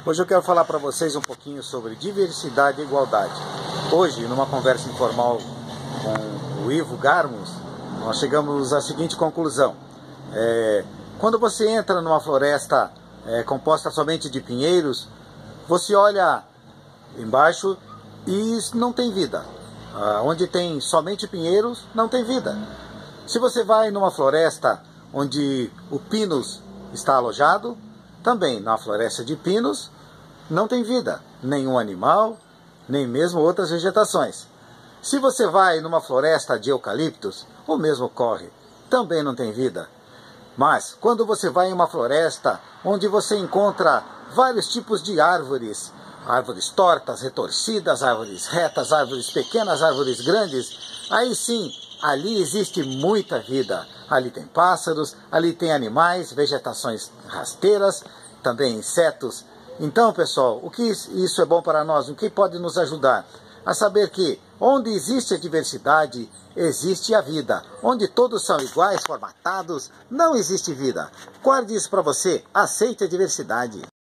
Hoje eu quero falar para vocês um pouquinho sobre diversidade e igualdade. Hoje, numa conversa informal com o Ivo Garmos, nós chegamos à seguinte conclusão. Quando você entra numa floresta composta somente de pinheiros, você olha embaixo e não tem vida. Onde tem somente pinheiros, não tem vida. Se você vai numa floresta onde o pinus está alojado, também na floresta de pinos não tem vida, nenhum animal, nem mesmo outras vegetações. Se você vai numa floresta de eucaliptos, o mesmo ocorre, também não tem vida. Mas quando você vai em uma floresta onde você encontra vários tipos de árvores, árvores tortas, retorcidas, árvores retas, árvores pequenas, árvores grandes, aí sim, ali existe muita vida. Ali tem pássaros, ali tem animais, vegetações rasteiras, também insetos. Então, pessoal, o que isso é bom para nós? O que pode nos ajudar? A saber que onde existe a diversidade, existe a vida. Onde todos são iguais, formatados, não existe vida. Guarde isso para você, aceite a diversidade.